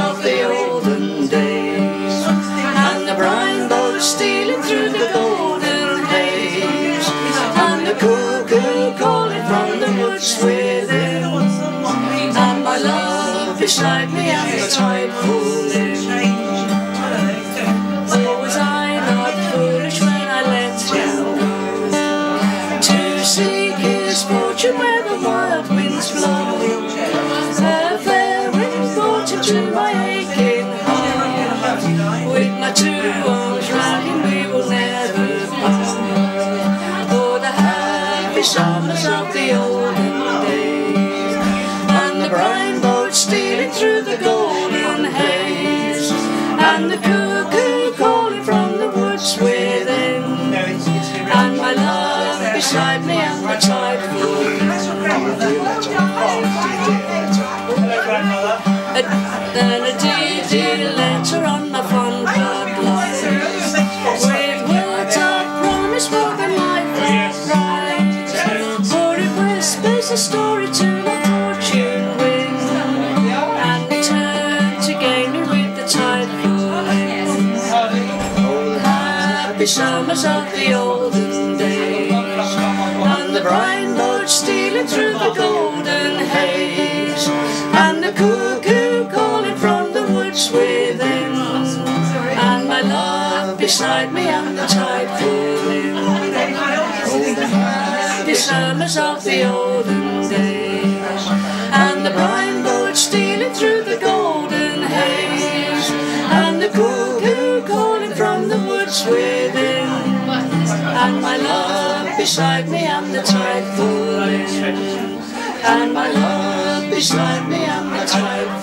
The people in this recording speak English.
of the olden days, and the brine boat stealing through the golden haze, and the cuckoo calling from the woods within, and my love beside me and the tide full in. Oh, was I not foolish when I let him go to seek his fortune where the wild winds blow? A fair wind brought him to my aching heart. With my two arms round him we will never part. For the happy summers of the olden days, and the brine boat stealing through the golden haze, and the cuckoo calling from the woods within, and my love beside me and the tide full. And a dear letter on my fond card lies, with words of promise spoken life and pride, for it whispers a story to the fortune wind, and return to gain me with the tide full in. Oh, the happy summers of the olden days, and the brine boat stealing through the golden haze, and the cuckoo calling from the woods within, and my love beside me and the tide full in. Oh, the happy summers of the olden days, and the brine boat stealing through the golden haze, and the cuckoo calling from the woods within, and my love beside me and the tide full in, and my love beside me and the tide